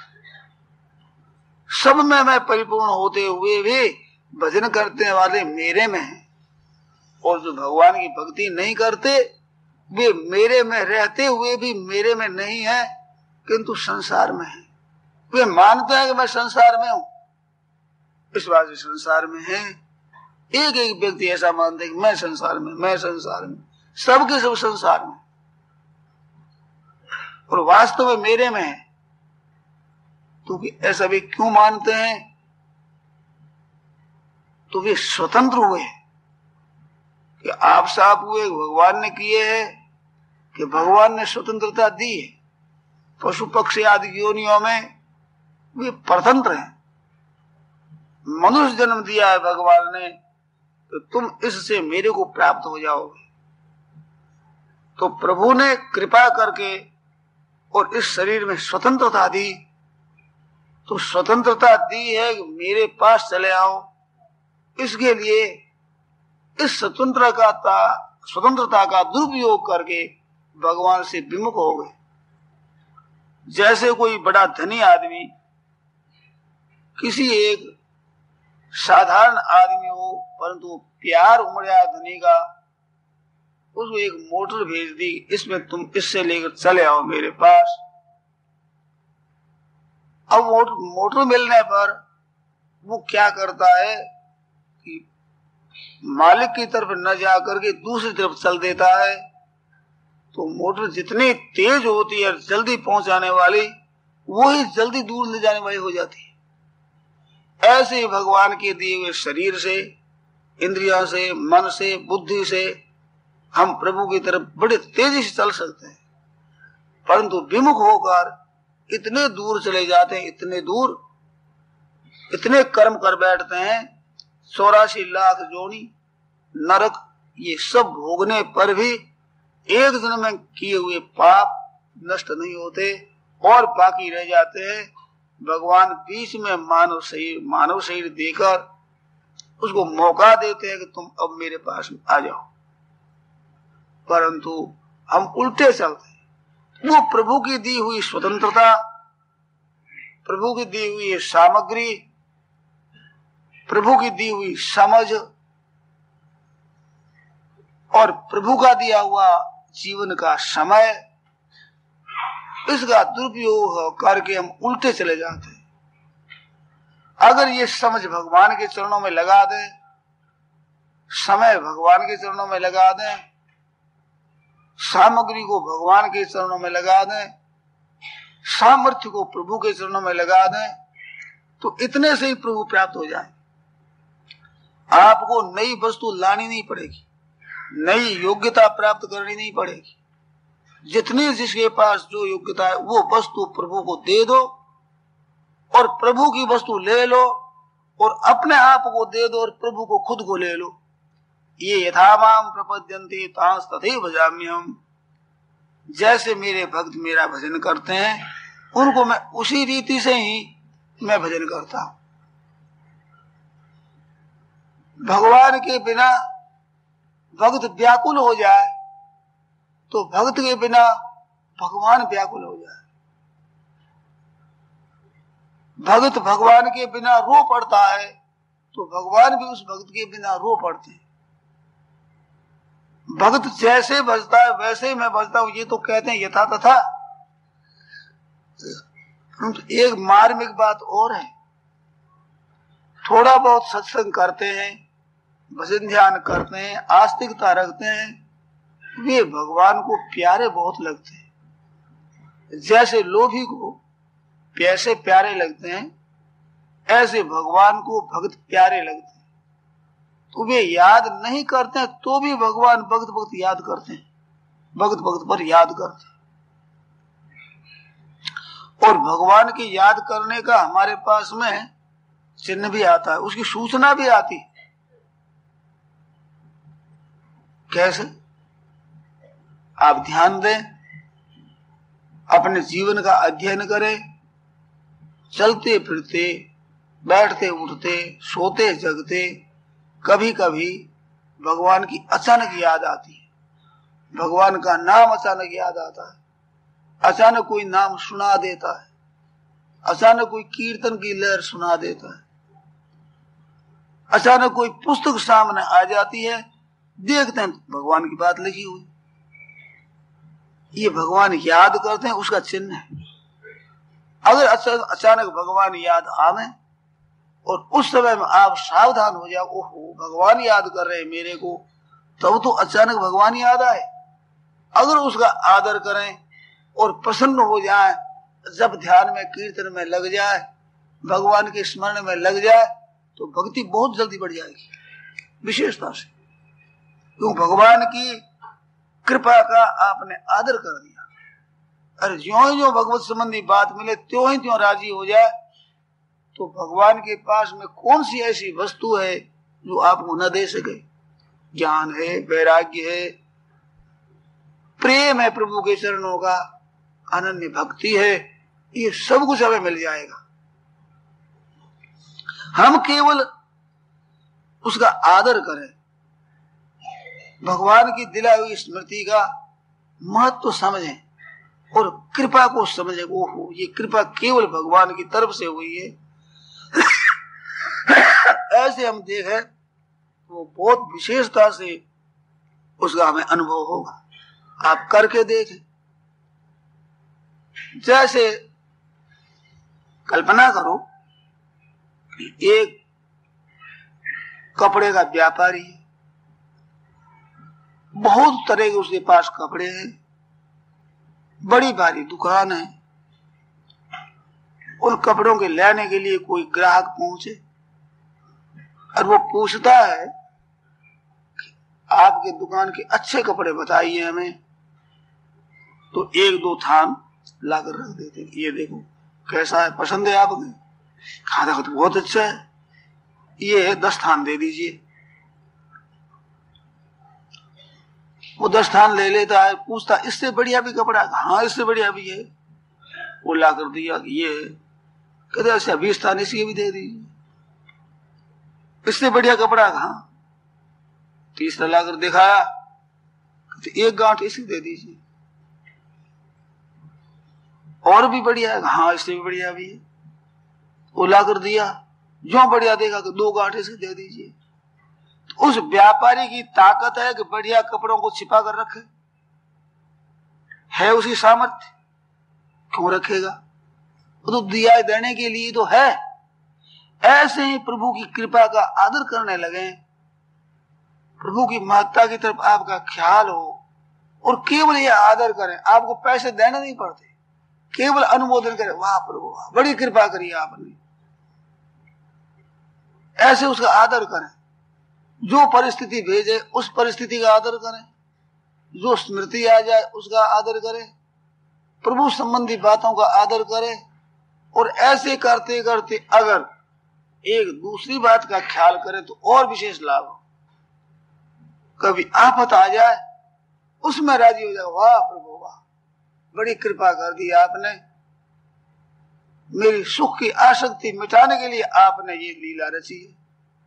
सब में मैं परिपूर्ण होते हुए भी भजन करने वाले मेरे में हैं। और जो भगवान की भक्ति नहीं करते वे मेरे में रहते हुए भी मेरे में नहीं है, किंतु संसार में है। वे मानते हैं कि मैं संसार में हूं, इस बात से संसार में है। एक एक व्यक्ति ऐसा मानते हैं कि मैं संसार में, मैं संसार में, सबके सब संसार में, और वास्तव में मेरे में है। तो ऐसा वे क्यों मानते हैं? तो वे स्वतंत्र हुए कि आप साफ हुए भगवान ने किए हैं, कि भगवान ने स्वतंत्रता दी है। पशु पक्षी आदि योनियों में वे परतंत्र हैं। मनुष्य जन्म दिया है भगवान ने, तो तुम इससे मेरे को प्राप्त हो जाओगे। तो प्रभु ने कृपा करके और इस शरीर में स्वतंत्रता दी। तो स्वतंत्रता दी है कि मेरे पास चले आओ। इसके लिए इस स्वतंत्रता का दुरुपयोग करके भगवान से विमुख हो गए। जैसे कोई बड़ा धनी आदमी किसी एक साधारण आदमी हो, परंतु प्यार उमड़ा धनी का, उसको एक मोटर भेज दी, इसमें तुम इससे लेकर चले आओ मेरे पास। अब मोटर मिलने पर वो क्या करता है कि मालिक की तरफ न जाकर के दूसरी तरफ चल देता है। तो मोटर जितनी तेज होती है जल्दी पहुंचाने वाली, वो ही जल्दी दूर ले जाने वाली हो जाती है। ऐसे ही भगवान के दिए हुए शरीर से, इंद्रियों से, मन से, बुद्धि से हम प्रभु की तरफ बड़े तेजी से चल सकते हैं, परंतु विमुख होकर इतने दूर चले जाते हैं, इतने दूर, इतने कर्म कर बैठते हैं, 84 लाख जोनी, नरक, ये सब भोगने पर भी एक जन्म में किए हुए पाप नष्ट नहीं होते और बाकी रह जाते हैं। भगवान बीच में मानव शरीर देकर उसको मौका देते हैं कि तुम अब मेरे पास आ जाओ, परंतु हम उल्टे चलते हैं। वो प्रभु की दी हुई स्वतंत्रता, प्रभु की दी हुई सामग्री, प्रभु की दी हुई समझ और प्रभु का दिया हुआ जीवन का समय, इसका दुरुपयोग करके हम उल्टे चले जाते हैं। अगर ये समझ भगवान के चरणों में लगा दें, समय भगवान के चरणों में लगा दें, सामग्री को भगवान के चरणों में लगा दें, सामर्थ्य को प्रभु के चरणों में लगा दें, तो इतने से ही प्रभु प्राप्त हो जाए। आपको नई वस्तु लानी नहीं पड़ेगी, नई योग्यता प्राप्त करनी नहीं पड़ेगी। जितनी जिसके पास जो योग्यता है वो वस्तु प्रभु को दे दो और प्रभु की वस्तु ले लो और अपने आप को दे दो और प्रभु को खुद को ले लो। ये यथामाम प्रपद्यन्ते तांस तथैव भजाम्यहम्, जैसे मेरे भक्त मेरा भजन करते हैं उनको मैं उसी रीति से ही मैं भजन करता हूं। भगवान के बिना भक्त व्याकुल हो जाए तो भक्त के बिना भगवान व्याकुल हो जाए। भक्त भगवान के बिना रो पड़ता है तो भगवान भी उस भक्त के बिना रो पड़ते हैं। भक्त जैसे भजता है वैसे ही मैं भजता हूं, ये तो कहते हैं यथा तथा। एक मार्मिक बात और है, थोड़ा बहुत सत्संग करते हैं, भजन ध्यान करते हैं, आस्तिकता रखते हैं, वे भगवान को प्यारे बहुत लगते हैं। जैसे लोभी को पैसे प्यारे लगते हैं, ऐसे भगवान को भक्त प्यारे लगते हैं। तो वे याद नहीं करते हैं तो भी भगवान भक्त भक्त याद करते हैं, भक्त भक्त पर याद करते हैं। और भगवान की याद करने का हमारे पास में चिन्ह भी आता है, उसकी सूचना भी आती है। कैसे? आप ध्यान दें, अपने जीवन का अध्ययन करें, चलते फिरते, बैठते उठते, सोते जगते, कभी कभी भगवान की अचानक याद आती है, भगवान का नाम अचानक याद आता है, अचानक कोई नाम सुना देता है, अचानक कोई कीर्तन की लहर सुना देता है, अचानक कोई पुस्तक सामने आ जाती है, देखते हैं भगवान की बात लिखी हुई। ये भगवान याद करते हैं, उसका चिन्ह है। अगर अचानक भगवान याद आवे और उस समय में आप सावधान हो जाओ, ओहो भगवान याद कर रहे हैं मेरे को, तब तो अचानक भगवान याद आए। अगर उसका आदर करें और प्रसन्न हो जाए, जब ध्यान में कीर्तन में लग जाए, भगवान के स्मरण में लग जाए, तो भक्ति बहुत जल्दी बढ़ जाएगी विशेषता से। क्यों? भगवान की कृपा का आपने आदर कर दिया। अरे ज्यों ही ज्यों भगवत संबंधी बात मिले त्यों ही त्यों राजी हो जाए, तो भगवान के पास में कौन सी ऐसी वस्तु है जो आपको न दे सके? ज्ञान है, वैराग्य है, प्रेम है प्रभु के चरणों का, अनन्य भक्ति है, ये सब कुछ हमें मिल जाएगा। हम केवल उसका आदर करें, भगवान की दिलाई हुई स्मृति का महत्व समझें और कृपा को समझे, ओहो ये कृपा केवल भगवान की तरफ से हुई है, ऐसे हम देखें वो बहुत विशेषता से उसका हमें अनुभव होगा। आप करके देखें। जैसे कल्पना करो एक कपड़े का व्यापारी है, बहुत तरह के उसके पास कपड़े हैं, बड़ी भारी दुकान है। उन कपड़ों के लेने के लिए कोई ग्राहक पहुंचे और वो पूछता है आपके दुकान के अच्छे कपड़े बताइए हमें, तो एक दो थान लाकर रख देते, ये देखो कैसा है, पसंद है आपके? कहा था तो बहुत अच्छा है, ये 10 थान दे दीजिए। वो 10 थान ले लेता है, पूछता इससे बढ़िया भी कपड़ा? हाँ इससे बढ़िया भी है। वो ला कर दिया, ये कहते अच्छा 20 थान इसके भी दे दीजिए। इससे बढ़िया कपड़ा कहाँ? तीसरा लाकर दिखाया, कहते एक गांठ इसकी दे दीजिए। और भी बढ़िया है? हाँ इससे भी बढ़िया भी है। वो लाकर दिया, जो बढ़िया देखा कि 2 गांठ इसकी दे दीजिए। तो उस व्यापारी की ताकत है कि बढ़िया कपड़ों को छिपा कर रखे, है उसकी सामर्थ्य, क्यों रखेगा? वो तो दिया देने के लिए तो है। ऐसे ही प्रभु की कृपा का आदर करने लगे, प्रभु की महत्ता की तरफ आपका ख्याल हो और केवल ये आदर करें, आपको पैसे देने नहीं पड़ते, केवल अनुमोदन करें, वाह प्रभु वाह बड़ी कृपा करी आपने। ऐसे उसका आदर करें, जो परिस्थिति भेजे उस परिस्थिति का आदर करें, जो स्मृति आ जाए उसका आदर करें, प्रभु संबंधी बातों का आदर करें। और ऐसे करते करते अगर एक दूसरी बात का ख्याल करें तो और विशेष लाभ हो। कभी आफत आ जाए उसमें राजी हो जाए, वाह प्रभु वाह बड़ी कृपा कर दी आपने, मेरी सुख की आसक्ति मिटाने के लिए आपने ये लीला रची है।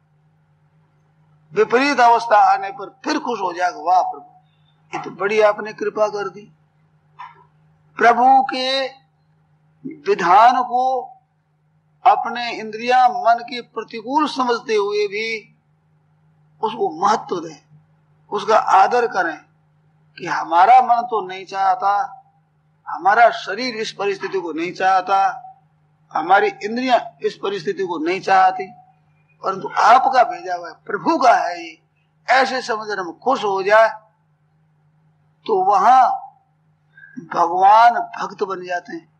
विपरीत अवस्था आने पर फिर खुश हो जाएगा, वाह प्रभु ये तो बड़ी आपने कृपा कर दी। प्रभु के विधान को अपने इंद्रिया मन के प्रतिकूल समझते हुए भी उसको महत्व दें, उसका आदर करें कि हमारा मन तो नहीं चाहता, हमारा शरीर इस परिस्थिति को नहीं चाहता, हमारी इंद्रियां इस परिस्थिति को नहीं चाहती, परंतु आपका भेजा हुआ प्रभु का है ये, ऐसे समझकर हम खुश हो जाए तो वहां भगवान भक्त बन जाते हैं।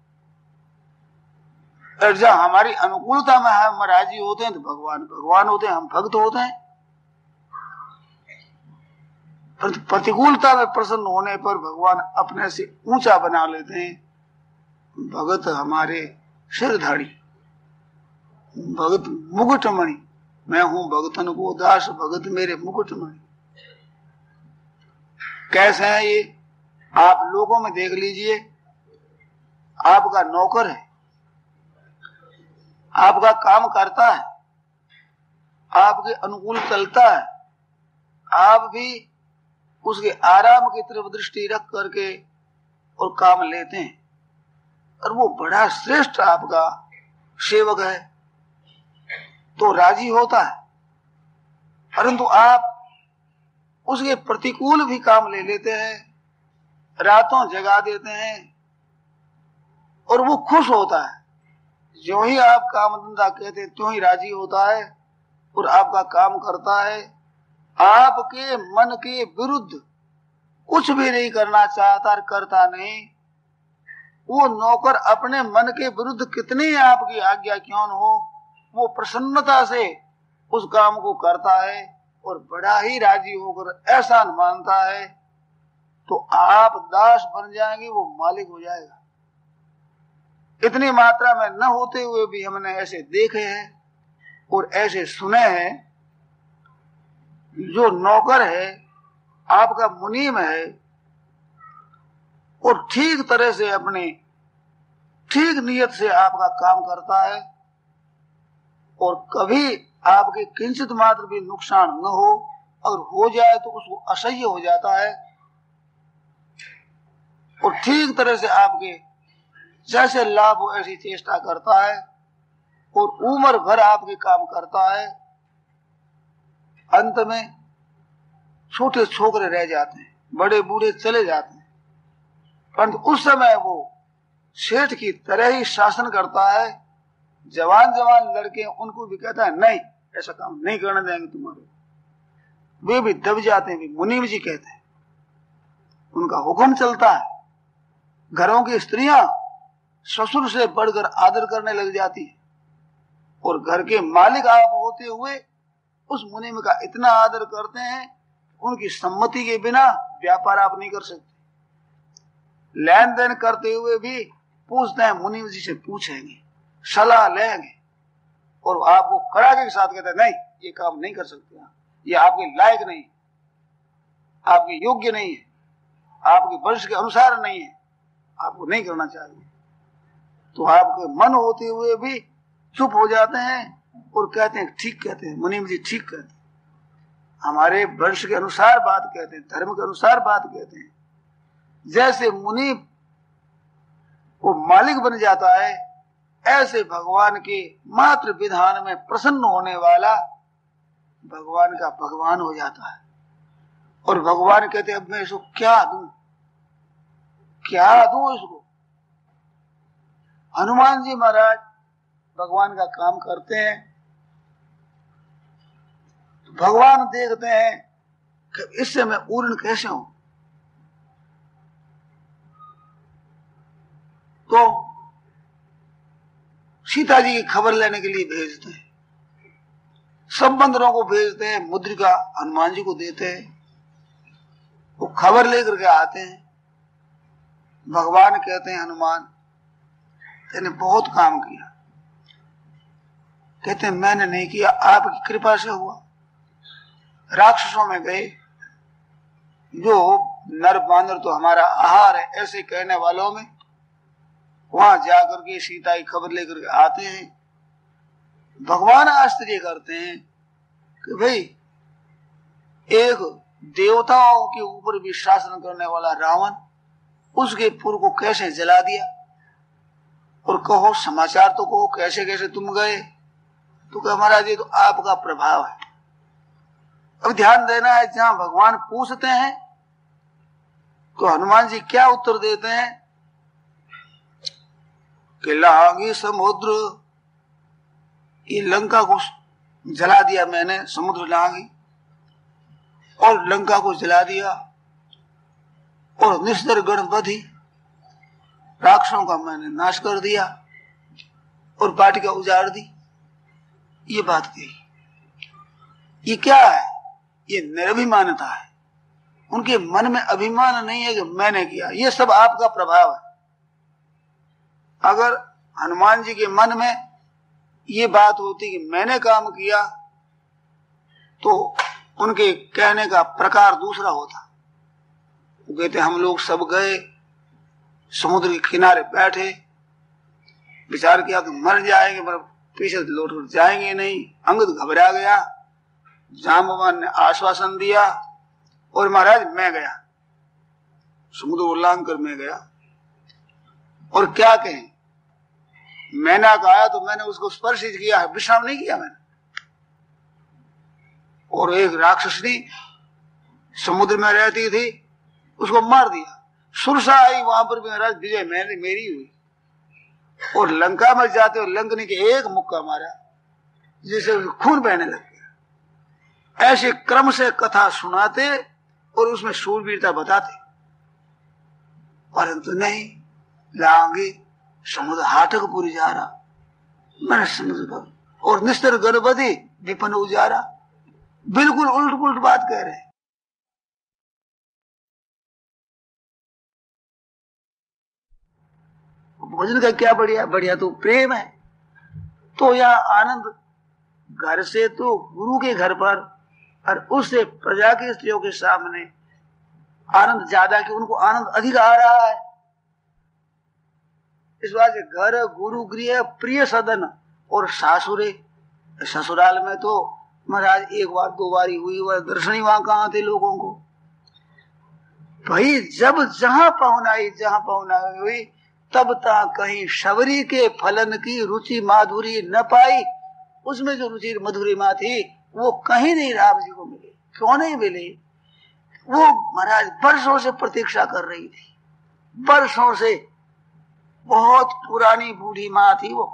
और जब हमारी अनुकूलता में हम राजी होते हैं तो भगवान भगवान होते हैं, हम भक्त होते हैं। परंतु प्रतिकूलता में प्रसन्न होने पर भगवान अपने से ऊंचा बना लेते हैं। भगत हमारे सिरधारी, भगत मुकुटमणि, मैं हूं भगतन को दास, भगत मेरे मुकुटमणि। कैसे हैं ये? आप लोगों में देख लीजिए, आपका नौकर है, आपका काम करता है, आपके अनुकूल चलता है, आप भी उसके आराम की तरफ दृष्टि रख करके और काम लेते हैं, और वो बड़ा श्रेष्ठ आपका सेवक है तो राजी होता है। परंतु आप उसके प्रतिकूल भी काम ले लेते हैं, रातों जगा देते हैं और वो खुश होता है। जो ही आप काम धंधा कहते त्यों ही राजी होता है और आपका काम करता है। आपके मन के विरुद्ध कुछ भी नहीं करना चाहता और करता नहीं। वो नौकर अपने मन के विरुद्ध कितनी आपकी आज्ञा क्यों न हो, वो प्रसन्नता से उस काम को करता है और बड़ा ही राजी होकर ऐसा मानता है, तो आप दास बन जाएंगे, वो मालिक हो जाएगा। इतनी मात्रा में न होते हुए भी हमने ऐसे देखे हैं और ऐसे सुने हैं। जो नौकर है आपका मुनीम है और ठीक तरह से अपनी ठीक नियत से आपका काम करता है और कभी आपके किंचित मात्र भी नुकसान न हो, अगर हो जाए तो उसको असह्य हो जाता है। और ठीक तरह से आपके जैसे लाभ हो ऐसी चेष्टा करता है और उम्र भर आपके काम करता है। अंत में छोटे छोकरे रह जाते हैं, बड़े बूढ़े चले जाते हैं, परंतु उस समय वो सेठ की तरह ही शासन करता है। जवान जवान लड़के उनको भी कहता है नहीं, ऐसा काम नहीं करने देंगे तुम्हारे। वे भी दब जाते हैं, मुनीम जी कहते हैं, उनका हुक्म चलता है। घरों की स्त्रियां ससुर से बढ़कर आदर करने लग जाती है और घर के मालिक आप होते हुए उस मुनीम का इतना आदर करते हैं, उनकी सम्मति के बिना व्यापार आप नहीं कर सकते। लेन देन करते हुए भी पूछते हैं, मुनीम जी से पूछेंगे, सलाह लेंगे और आपको कड़ाके के साथ कहते हैं नहीं, ये काम नहीं कर सकते, ये आपके लायक नहीं, आपके योग्य नहीं है, आपके वंश के अनुसार नहीं है, आपको नहीं करना चाहिए। तो आपके मन होते हुए भी चुप हो जाते हैं और कहते हैं ठीक कहते हैं, मुनीम जी ठीक कहते हैं, हमारे वंश के अनुसार बात कहते हैं, धर्म के अनुसार बात कहते हैं। जैसे मुनि को मालिक बन जाता है, ऐसे भगवान के मात्र विधान में प्रसन्न होने वाला भगवान का भगवान हो जाता है। और भगवान कहते हैं अब मैं इसको क्या दूं, क्या दूं इसको। हनुमान जी महाराज भगवान का काम करते हैं, तो भगवान देखते हैं कि इससे मैं पूर्ण कैसे हूं। तो सीता जी की खबर लेने के लिए भेजते हैं, सब बंदरों को भेजते हैं, मुद्रिका हनुमान जी को देते हैं, वो खबर लेकर के आते हैं। भगवान कहते हैं हनुमान तेने बहुत काम किया। कहते हैं मैंने नहीं किया, आपकी कृपा से हुआ। राक्षसों में गए, जो नर बांदर तो हमारा आहार है ऐसे कहने वालों में, वहां जाकर के सीता की खबर लेकर के आते हैं। भगवान आश्चर्य करते हैं कि भाई एक देवताओं के ऊपर भी शासन करने वाला रावण, उसके पुर को कैसे जला दिया। और कहो समाचार तो कहो, कैसे कैसे तुम गए। तो कहा महाराज ये तो आपका प्रभाव है। अब ध्यान देना है, जहां भगवान पूछते हैं तो हनुमान जी क्या उत्तर देते हैं कि लांगी समुद्र, ये लंका को जला दिया मैंने, समुद्र लांगी, और लंका को जला दिया, और निस्तर गणपति राक्षसों का मैंने नाश कर दिया और वाटिका उजाड़ दी। ये बात कही। ये क्या है? ये निर्भिमानता है। उनके मन में अभिमान नहीं है कि मैंने किया, ये सब आपका प्रभाव है। अगर हनुमान जी के मन में ये बात होती कि मैंने काम किया, तो उनके कहने का प्रकार दूसरा होता। वो कहते हम लोग सब गए, समुद्र के किनारे बैठे, विचार किया कि मर जाएंगे, पर पीछे लौट कर जाएंगे नहीं। अंगद घबरा गया, जाम्बवान ने आश्वासन दिया और महाराज मैं गया, समुद्र उल्लांघन कर मैं गया। और क्या कहें, मैंने कहा तो मैंने उसको स्पर्श किया है, विश्राम नहीं किया मैंने। और एक राक्षसनी समुद्र में रहती थी, उसको मार दिया। सुरसा आई, वहां पर भी महाराज विजय मेरी हुई। और लंका में जाते हुए लंकनी के एक मुक्का मारा, जिससे खून बहने लग गया। ऐसे क्रम से कथा सुनाते और उसमें शूरवीरता बताते, परंतु नहीं, लांगे समुद्र हाटकपुरी जा रहा, मैंने समुद्र पर, और निस्तर गणपति विपन उजारा। बिल्कुल उल्ट पुलट बात कह रहे हैं। भोजन का क्या बढ़िया, बढ़िया तो प्रेम है। तो यहाँ आनंद घर से तो गुरु के घर पर, और उससे प्रजा के स्त्रियों के सामने आनंद ज्यादा, कि उनको आनंद अधिक आ रहा है। इस बात से घर गुरु गृह प्रिय सदन, और सासुरे, ससुराल में तो महाराज एक बार दो बारी हुई, वह दर्शनी वहां कहाँ थे लोगों को। भाई जब जहाँ पहुनाई हुई तब ता कहीं शबरी के फलन की रुचि माधुरी न पाई। उसमें जो रुचि मधुरी माँ थी वो कहीं नहीं राम जी को मिली। क्यों नहीं मिली? वो महाराज वर्षों से प्रतीक्षा कर रही थी, वर्षों से। बहुत पुरानी बूढ़ी माँ थी वो,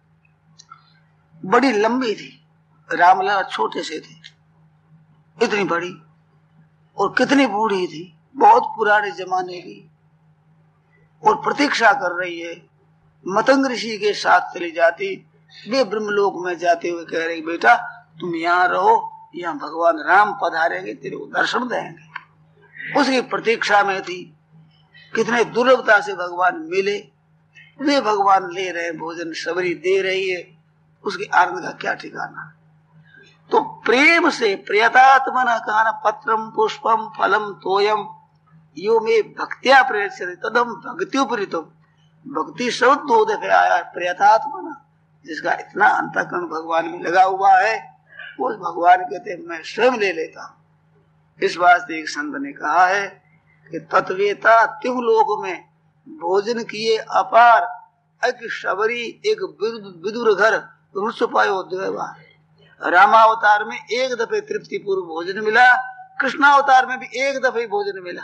बड़ी लंबी थी। रामलला छोटे से थे, इतनी बड़ी और कितनी बूढ़ी थी, बहुत पुराने जमाने की, और प्रतीक्षा कर रही है। मतंग ऋषि के साथ चली जाती, वे ब्रह्मलोक में जाते हुए कह रही बेटा तुम यहाँ रहो, यहाँ भगवान राम पधारेंगे, तेरे को दर्शन देंगे। उसकी प्रतीक्षा में थी। कितने दुर्लभता से भगवान मिले। वे भगवान ले रहे भोजन, सबरी दे रही है, उसके आनंद का क्या ठिकाना। तो प्रेम से प्रियतात्मना कान पत्रम पुष्पम फलम तोयम यो में भक्त्या प्रेरित तदम भक्त्युपरीतम। भक्ति शब्द 2 दफे आया। प्रियतात्मना, जिसका इतना अंतःकरण भगवान में लगा हुआ है, वो भगवान कहते मैं स्वयं ले लेता हूँ। इस वास्ते एक संत ने कहा है कि तत्वेता तिहु लोक में भोजन किए अपार, एक शबरी एक विदुर घर रुच पायो द्वैवा। रामावतार में एक दफे तृप्ति पूर्व भोजन मिला, कृष्णावतार में भी एक दफे भोजन मिला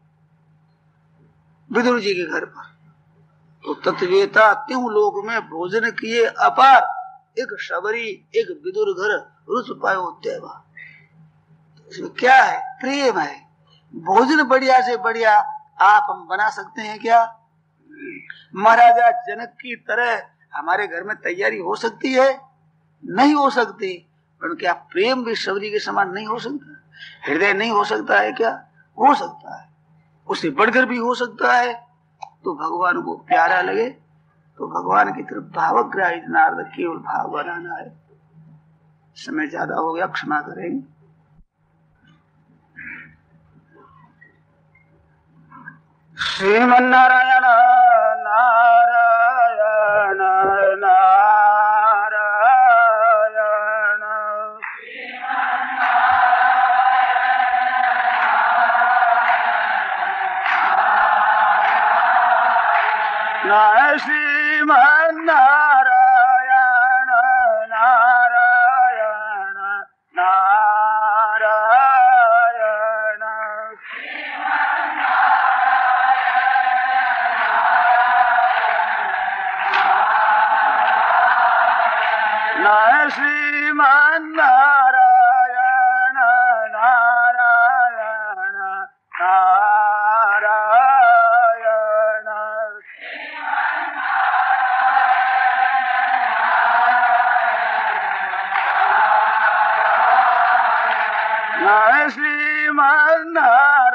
विदुर जी के घर पर। तो तत्वेता त्यों लोक में भोजन किए अपार, एक शबरी एक विदुर घर रुच पायो देवा। इसमें क्या है? प्रेम है। भोजन बढ़िया से बढ़िया आप हम बना सकते हैं क्या? महाराजा जनक की तरह हमारे घर में तैयारी हो सकती है? नहीं हो सकती। पर क्या प्रेम भी शबरी के समान नहीं हो सकता? हृदय नहीं हो सकता है क्या? हो सकता है, उससे बढ़कर भी हो सकता है। तो भगवान को प्यारा लगे तो भगवान की तरफ भावग्राही नारद केवल भाव बनाना है। समय ज्यादा हो गया, क्षमा करेंगे। श्रीमन्नारायण नारायण नारायण नारायण श्रीमन्नारायण नारायण नारायण नारायण श्रीमन्नारायण नारायण नारायण नारायण श्रीमन्नारायण